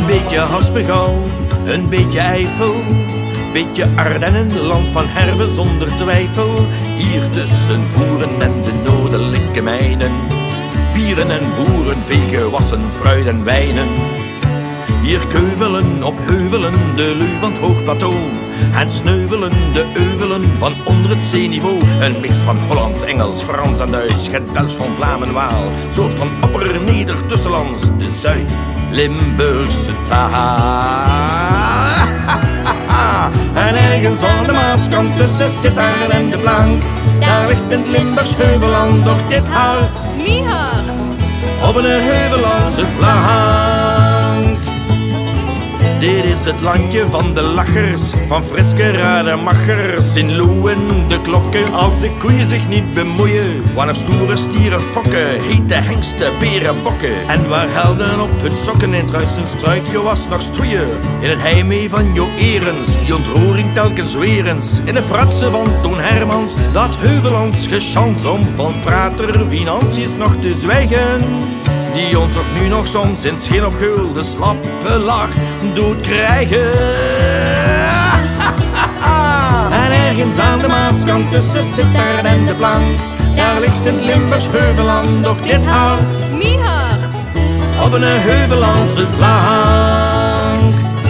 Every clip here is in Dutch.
Een beetje Haspengouw, een beetje Eifel, beetje Ardennen, land van Herve zonder twijfel. Hier tussen Voeren en de noordelijke mijnen, bieren en boeren, vegen, wassen, fruit en wijnen. Hier keuvelen op heuvelen de lui van het hoogplateau en sneuvelen de euvelen van onder het zeeniveau. Een mix van Hollands, Engels, Frans en Duits, gedels van Vlaam en Waal, soort van opper-neder-tussenlands, de Zuid-Limburgse taal. En ergens aan de Maaskant tussen Sittard en de Plank, daar ligt in het Limburgs heuvelland nog dit hart, Niet hard. op een heuvellandse flank. Dit is het landje van de lachers, van Fritske Rademachers. In Loen de klokken als de koeien zich niet bemoeien, waar nog stoere stieren fokken, hete hengsten, beren, bokken. En waar helden op hun sokken in het ruisend struikgewas nog stoeien. In het heimwee van Jo Erens, die ontroering telkens weer eens. In de fratsen van Toon Hermans, dat heuvellands gechans om van frater financiës nog te zwijgen. Die ons ook nu nog soms in scheen op geul de slappe lach doet krijgen. En ergens aan de Maaskant tussen Sittard en de Plank, daar ligt het Limburgs heuvelland nog dit hart, Niet hard. op een heuvellandse flank.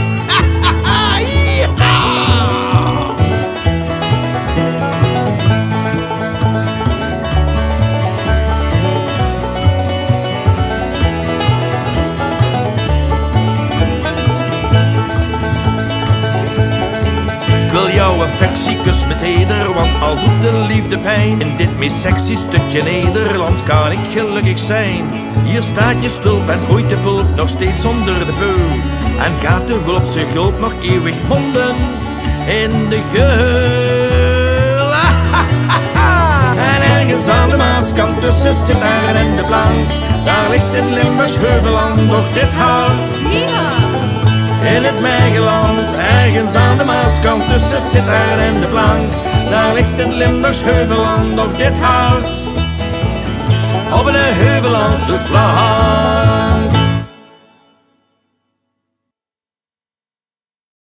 Jouw affectiekus met heder, want al doet de liefde pijn. In dit meest sexy stukje Nederland kan ik gelukkig zijn. Hier staat je stulp en groeit de pulp nog steeds onder de peul. En gaat de hulp zijn gulp nog eeuwig monden in de geul. En ergens aan de Maaskant tussen Sittard en de Plank, daar ligt het Limburgs heuvelland nog dit hart, Niet hard. in het Meigeland, ergens aan de Maaskant tussen Sittard en de Plank, daar ligt het Limburgs heuvelland nog dit hart, op een heuvellandse vlag.